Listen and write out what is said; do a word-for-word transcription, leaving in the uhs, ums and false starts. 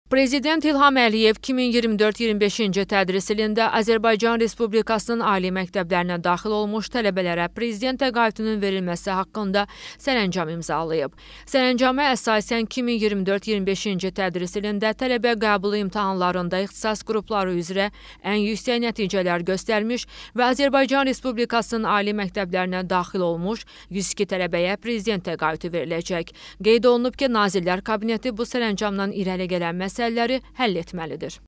Prezident İlham Əliyev iki min iyirmi dörd iyirmi beşinci tədris ilində Azərbaycan Respublikasının ali məktəblərinə daxil olmuş tələbələrə prezident təqaüdünün verilməsi haqqında sərəncam imzalayıb. Sərəncama əsasən iki min iyirmi dörd iyirmi beşinci tədris ilində tələbə qəbulu imtahanlarında ixtisas qrupları üzrə ən yüksək nəticələr göstərmiş və Azərbaycan Respublikasının ali məktəblərinə daxil olmuş yüz iki tələbəyə prezident təqaüdü veriləcək. Qeyd olunub ki, Nazirlər Kabineti bu sərəncamdan irəli gələn məsələləri həll etməlidir.